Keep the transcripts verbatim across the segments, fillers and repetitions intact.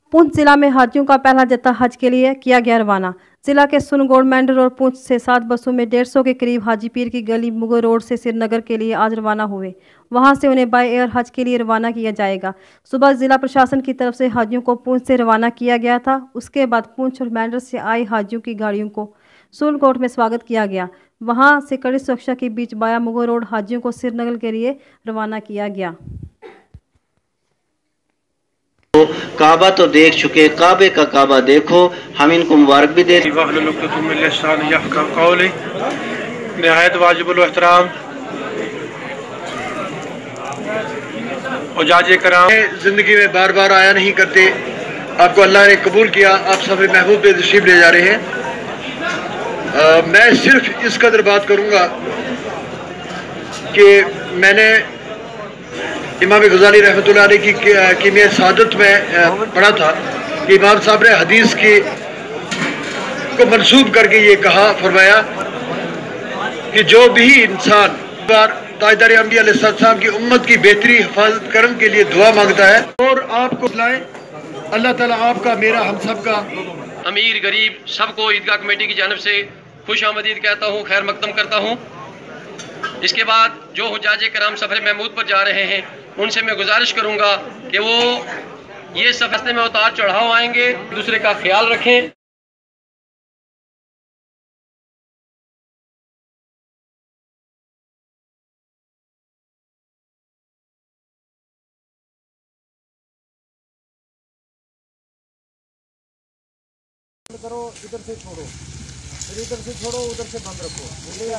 पुंछ जिला में हाजियों का पहला जत्था हज के लिए किया गया रवाना। जिला के सुनगोड़, मेंढर और पुंछ से सात बसों में डेढ़ सौ के करीब हाजी पीर की गली मुगल रोड से श्रीनगर के लिए आज रवाना हुए। वहां से उन्हें बाय एयर हज के लिए रवाना किया जाएगा। सुबह जिला प्रशासन की तरफ से हाजियों को पुंछ से रवाना किया गया था। उसके बाद पुंछ और मेंढर से आए हाजियों की गाड़ियों को सुनगोड़ में स्वागत किया गया। वहां से कड़ी सुरक्षा के बीच बाया मुगल रोड हाजियों को श्रीनगर के लिए रवाना किया गया। काबा तो देख चुके, काबे का काबा देखो, हम इनको मुबारक भी देते। नहायत वाजिबुल एहतराम उजाजे कराम जिंदगी में बार बार आया नहीं करते, आपको अल्लाह ने कबूल किया, आप सफर महबूब पे तशरीफ ले जा रहे हैं। आ, मैं सिर्फ इस कदर बात करूंगा कि मैंने इमाम गजाली रहमतुल्लाह अलैह की कीमिया सादत में पढ़ा था कि इमाम साहब ने हदीस की को मंसूब करके ये कहा, फरमाया कि जो भी इंसान ताजदार अंबिया अलैहिस्सलाम की उम्मत की बेहतरी हिफाजत करने के लिए दुआ मांगता है और आपको बुलाए, अल्लाह ताला आपका, मेरा, हम सब का, अमीर गरीब सबको ईदगाह कमेटी की जानिब से खुश आमदीद कहता हूँ, खैर मकदम करता हूँ। इसके बाद जो हुज्जाजे कराम सफर महमूद पर जा रहे हैं उनसे मैं गुजारिश करूंगा कि वो ये सफर में उतार चढ़ाव आएंगे, दूसरे का ख्याल रखें। करो, इधर से छोड़ो, इधर से छोड़ो, उधर से बंद रखो।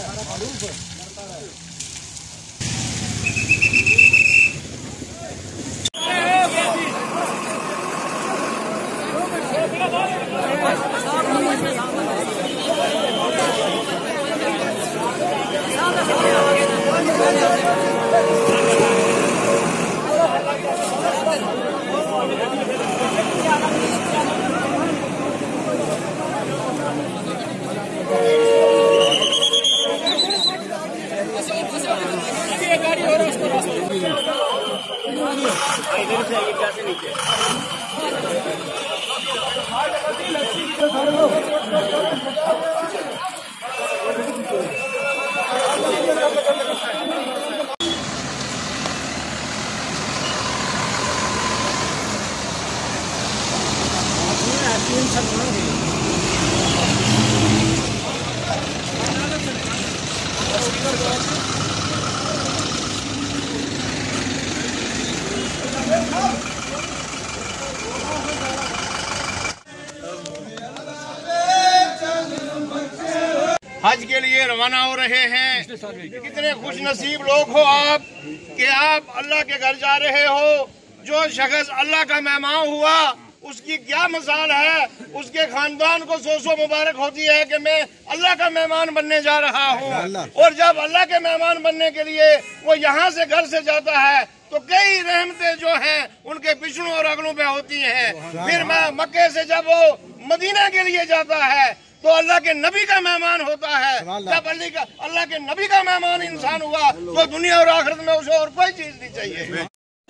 हज के लिए रवाना हो रहे हैं। कितने खुश नसीब लोग हो आप कि आप अल्लाह के घर जा रहे हो। जो शख्स अल्लाह का मेहमान हुआ उसकी क्या मिसाल है, उसके खानदान को सौ सौ मुबारक होती है कि मैं अल्लाह का मेहमान बनने जा रहा हूँ। और जब अल्लाह के मेहमान बनने के लिए वो यहाँ से घर से जाता है तो कई रहमतें जो हैं उनके पिछड़ों और अगलों पे होती हैं। फिर मैं मक्के से जब वो मदीना के लिए जाता है तो अल्लाह के नबी का मेहमान होता है। जब अल्लाह का अल्लाह के नबी का मेहमान इंसान हुआ तो दुनिया और आखिरत में उसे और कोई चीज नहीं चाहिए।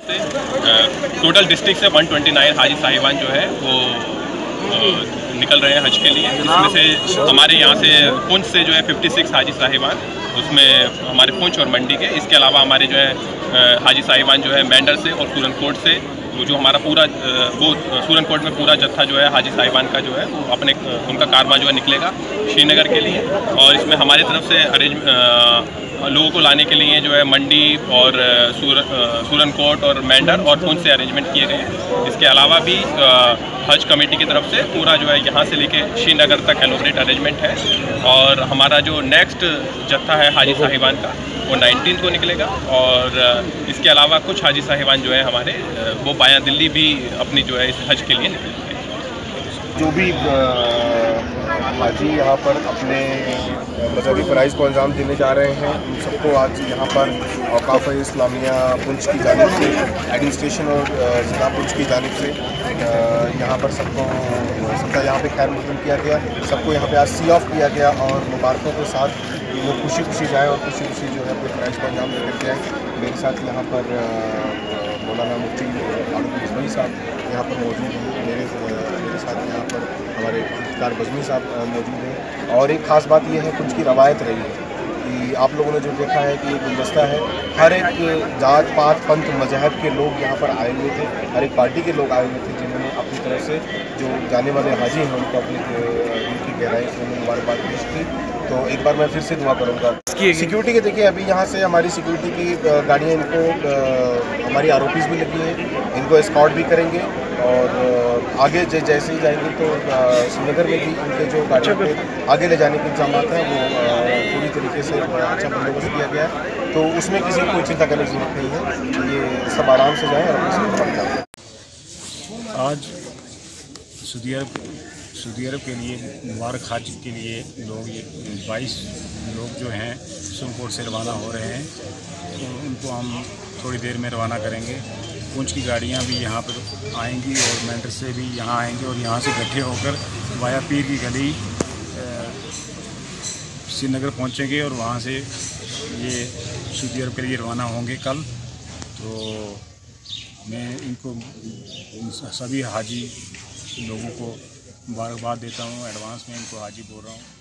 टोटल डिस्ट्रिक्ट से एक सौ उनतीस हाजी साहिबान जो है वो निकल रहे हैं हज के लिए। इसमें से हमारे यहाँ से पुंछ से जो है छप्पन हाजी साहिबान, उसमें हमारे पुंछ और मंडी के, इसके अलावा हमारे जो है हाजी साहिबान जो है मेंढर से और सूरनकोट से, जो हमारा पूरा वो सूरनकोट में पूरा जत्था जो है हाजी साहिबान का जो है वो अपने उनका कारवां जो है निकलेगा श्रीनगर के लिए। और इसमें हमारी तरफ से अरेंज लोगों को लाने के लिए जो है मंडी और सूर, सूरनकोट और मेंढर और पुंछ से अरेंजमेंट किए गए हैं। इसके अलावा भी हज कमेटी की तरफ से पूरा जो है यहाँ से लेके श्रीनगर तक एलोबरेट अरेंजमेंट है। और हमारा जो नेक्स्ट जत्था है हाजी साहिबान का वो नाइनटीन को निकलेगा। और इसके अलावा कुछ हाजी साहिबान जो है हमारे वो बाया दिल्ली भी अपनी जो है इस हज के लिए निकलेंगे। जो भी हाजी यहाँ पर अपने मजहबी फ़राइज़ को अंजाम देने जा रहे हैं उन सबको आज यहाँ पर औक़ाफ़ इस्लामिया पुंछ की जानिब से, एडमिनिस्ट्रेशन और ज़िला पुंछ की जानिब से यहाँ पर सबको सबका यहाँ पे खैर मकदम किया गया। सबको यहाँ पे आज सी ऑफ किया गया और मुबारकों के साथ वो खुशी खुशी जाए और खुशी खुशी जो है अपने फ़राइज़ को अंजाम दे देते हैं। मेरे साथ यहाँ पर मौलाना मुफ्ती फारूक बज़मी साहब यहाँ पर मौजूद हैं। मेरे मेरे साथ यहाँ पर हमारे इफ्तिखार बज़मी साहब मौजूद हैं। और एक ख़ास बात यह है, कुछ की रवायत रही है कि आप लोगों ने जो देखा है कि गुलदस्ता है, हर एक जात पात पंथ मजहब के लोग यहाँ पर आए हुए थे, हर एक पार्टी के लोग आए हुए थे, जिन्होंने अपनी तरफ से जो जाने वाले हाजी हैं उनको अपनी दिल की गहराई से मुबारकबाद पेश की। तो एक बार मैं फिर से दुआ करूँगा सिक्योरिटी के। देखिए, अभी यहाँ से हमारी सिक्योरिटी की गाड़ियाँ इनको हमारी आरोपीज़ भी लगी हैं, इनको एस्कॉर्ट भी करेंगे और आगे जैसे ही जाएंगे तो श्रीनगर में भी इनके जो गाड़ियों को आगे ले जाने के इंतजाम हैं वो पूरी तरीके से अच्छा बंदोबस्त किया गया है। तो उसमें किसी को कोई चिंता करने की जरूरत नहीं है, ये सब आराम से जाएँ और अपने से जाएँ। आज सऊदी अरब सऊदी अरब के लिए मुबारक हज के लिए लोग ये बाईस लोग जो हैं सुनकोट से रवाना हो रहे हैं, तो उनको हम थोड़ी देर में रवाना करेंगे। पुंछ की गाड़ियां भी यहाँ पर आएंगी और मेंढर से भी यहाँ आएंगे और यहाँ से इकट्ठे होकर वाया पीर की गली श्रीनगर पहुँचेंगे और वहाँ से ये सऊदी अरब के लिए रवाना होंगे कल। तो मैं इनको इन सभी हाजी लोगों को मुबारकबाद देता हूँ, एडवांस में इनको हाजी बोल रहा हूँ।